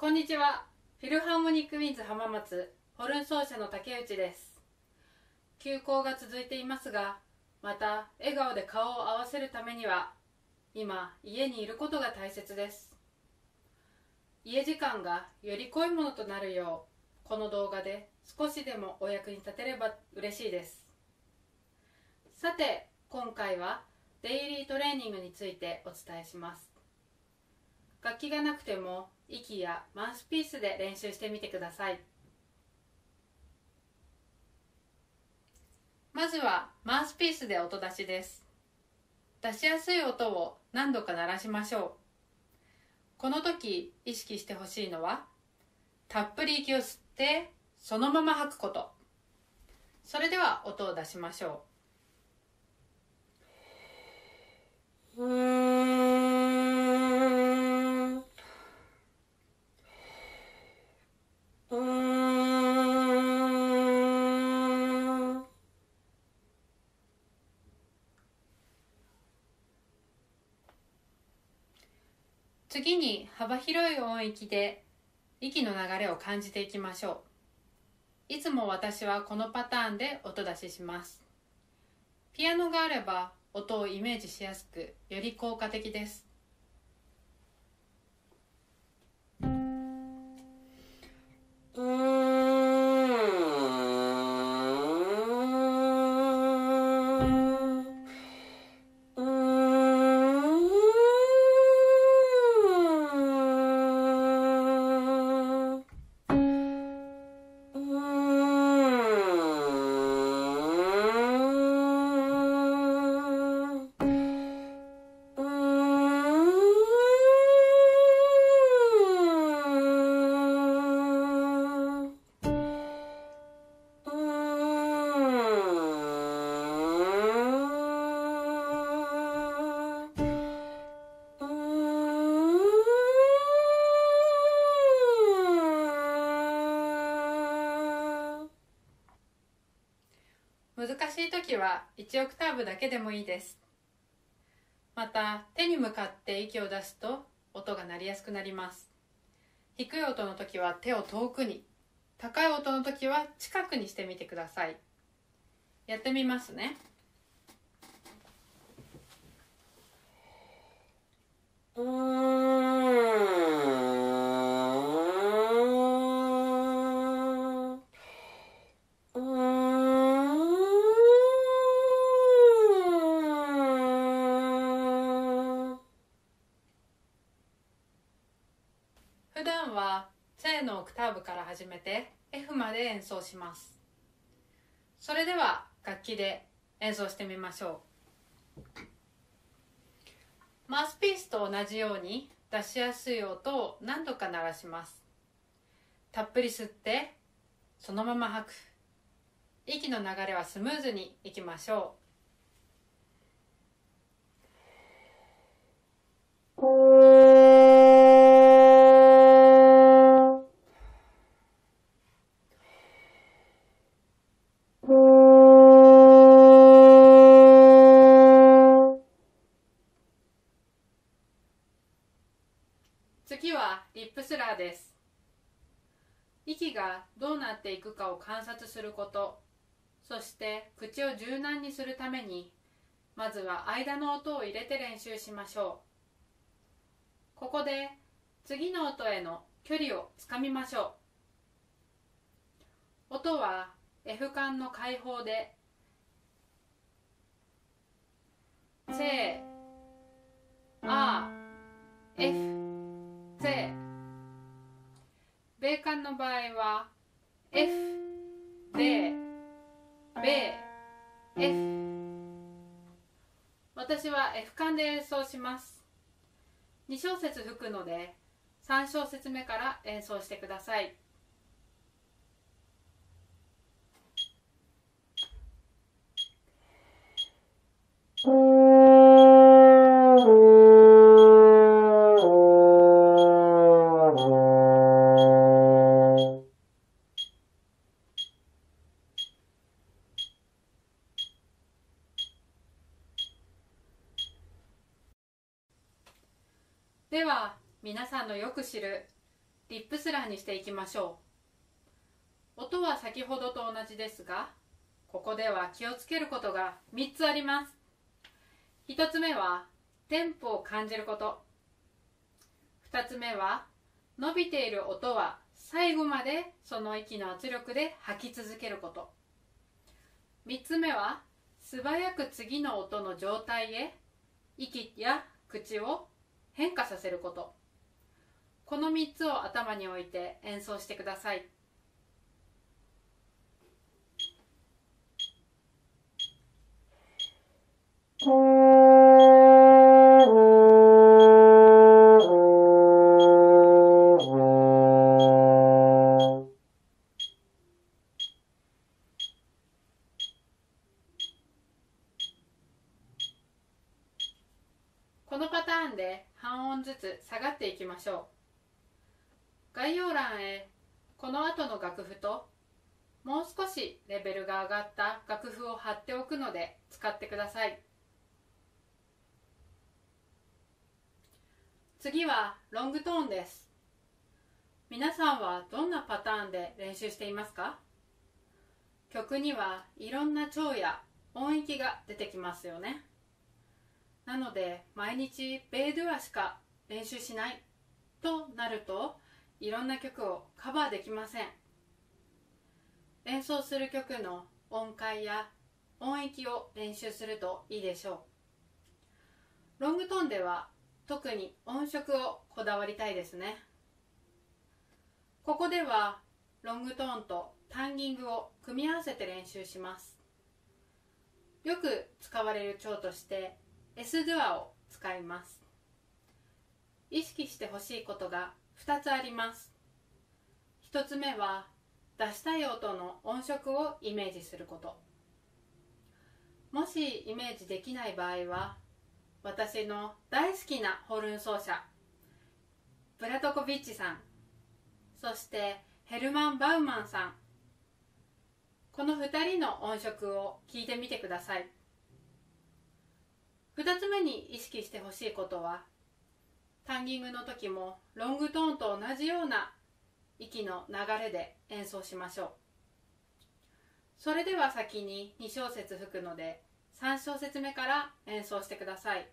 こんにちは。フィルハーモニックウィンズ浜松ホルン奏者の竹内です。休校が続いていますが、また笑顔で顔を合わせるためには今家にいることが大切です。家時間がより濃いものとなるよう、この動画で少しでもお役に立てれば嬉しいです。さて、今回はデイリートレーニングについてお伝えします。楽器がなくても息やマウスピースで練習してみてください。まずはマウスピースで音出しです。出しやすい音を何度か鳴らしましょう。この時意識してほしいのは、たっぷり息を吸ってそのまま吐くこと。それでは音を出しましょう。次に幅広い音域で息の流れを感じていきましょう。いつも私はこのパターンで音出しします。ピアノがあれば音をイメージしやすく、より効果的です。難しい時は1オクターブだけでもいいです。また手に向かって息を出すと音が鳴りやすくなります。低い音の時は手を遠くに、高い音の時は近くにしてみてください。やってみますね。普段は正のオクターブから始めて F まで演奏します。それでは楽器で演奏してみましょう。マウスピースと同じように出しやすい音を何度か鳴らします。たっぷり吸ってそのまま吐く。息の流れはスムーズにいきましょう。次はリップスラーです。息がどうなっていくかを観察すること、そして口を柔軟にするために、まずは間の音を入れて練習しましょう。ここで次の音への距離をつかみましょう。音は F 管の開放で、セー、アー、F、セー。米管の場合は F、米、米、F。私は F 管で演奏します。2小節吹くので3小節目から演奏してください。では皆さんのよく知るリップスラーにしていきましょう。音は先ほどと同じですが、ここでは気をつけることが3つあります。1つ目はテンポを感じること。2つ目は伸びている音は最後までその息の圧力で吐き続けること。3つ目は素早く次の音の状態へ息や口を変化させること。この3つを頭に置いて演奏してください。このパターンで半音ずつ下がっていきましょう。概要欄へこの後の楽譜ともう少しレベルが上がった楽譜を貼っておくので使ってください。次はロングトーンです。皆さんはどんなパターンで練習していますか？曲にはいろんな調や音域が出てきますよね。なので毎日ベードゥアしか練習しないとなるといろんな曲をカバーできません。演奏する曲の音階や音域を練習するといいでしょう。ロングトーンでは特に音色をこだわりたいですね。ここではロングトーンとタンギングを組み合わせて練習します。よく使われる調としてS ドゥアを使います。意識してほしいことが2つあります。1つ目は出したい音の音色をイメージすること。もしイメージできない場合は、私の大好きなホルン奏者ブラトコビッチさん、そしてヘルマン・バウマンさん、この2人の音色を聞いてみてください。2つ目に意識してほしいことは、タンギングの時もロングトーンと同じような息の流れで演奏しましょう。それでは先に2小節吹くので、3小節目から演奏してください。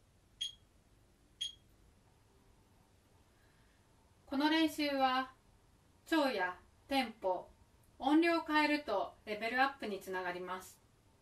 この練習は調やテンポ、音量を変えるとレベルアップにつながります。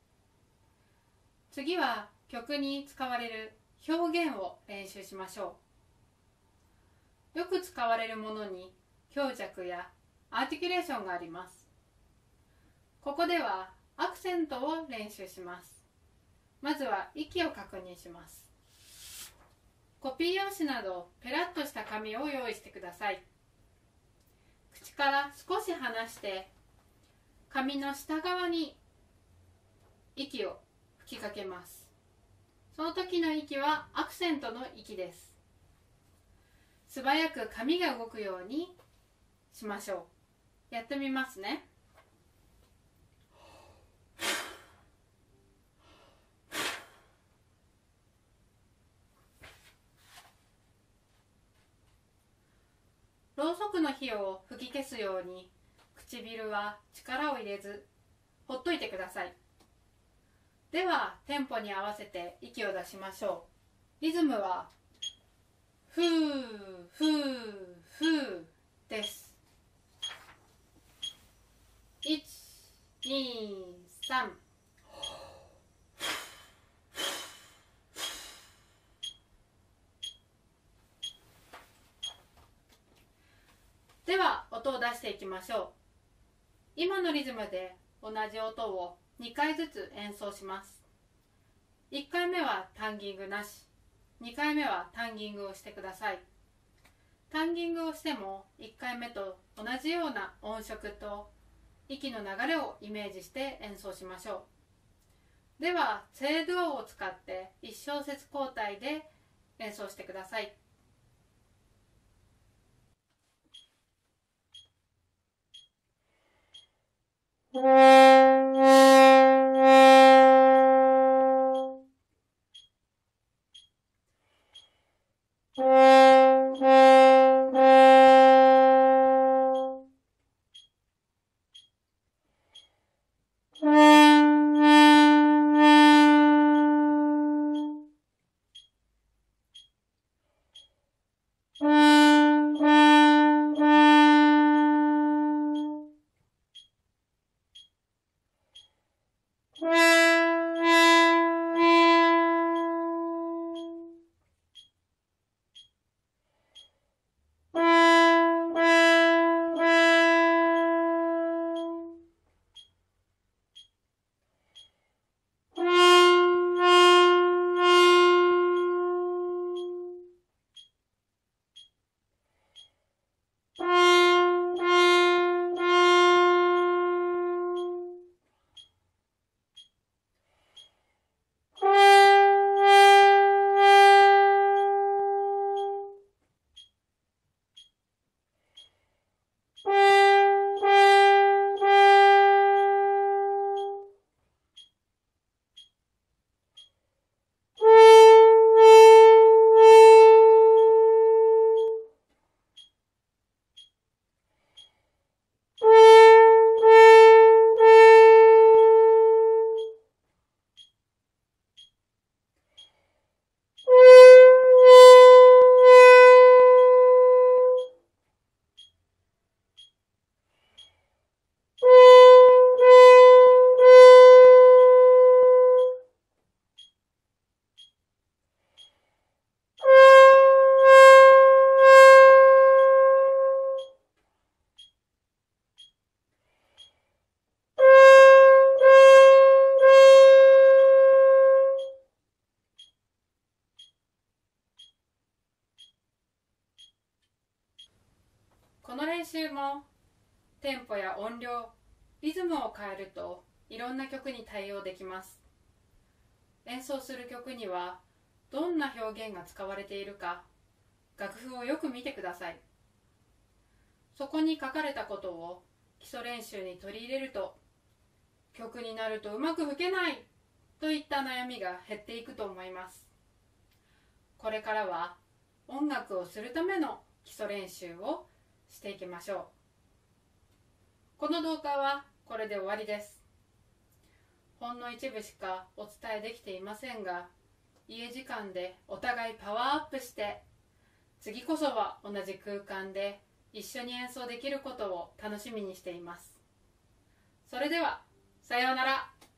次は曲に使われる表現を練習しましょう。よく使われるものに強弱やアーティキュレーションがあります。ここではアクセントを練習します。まずは息を確認します。コピー用紙などペラッとした紙を用意してください。口から少し離して紙の下側に息を吹きかけます。その時の息はアクセントの息です。素早く紙が動くようにしましょう。やってみますね。ろうそくの火を吹き消すように唇は力を入れずほっといてください。ではテンポに合わせて息を出しましょう。リズムはフーフーフーです。1、2、3。では音を出していきましょう。今のリズムで同じ音を2回ずつ演奏します。1回目はタンギングなし、2回目はタンギングをしてください。タンギングをしても1回目と同じような音色と息の流れをイメージして演奏しましょう。ではツェードゥオを使って1小節交代で演奏してください。この練習もテンポや音量、リズムを変えるといろんな曲に対応できます。演奏する曲にはどんな表現が使われているか、楽譜をよく見てください。そこに書かれたことを基礎練習に取り入れると、曲になるとうまく吹けないといった悩みが減っていくと思います。これからは音楽をするための基礎練習をしていきましょう。この動画はこれで終わりです。ほんの一部しかお伝えできていませんが、家時間でお互いパワーアップして、次こそは同じ空間で一緒に演奏できることを楽しみにしています。それでは、さようなら。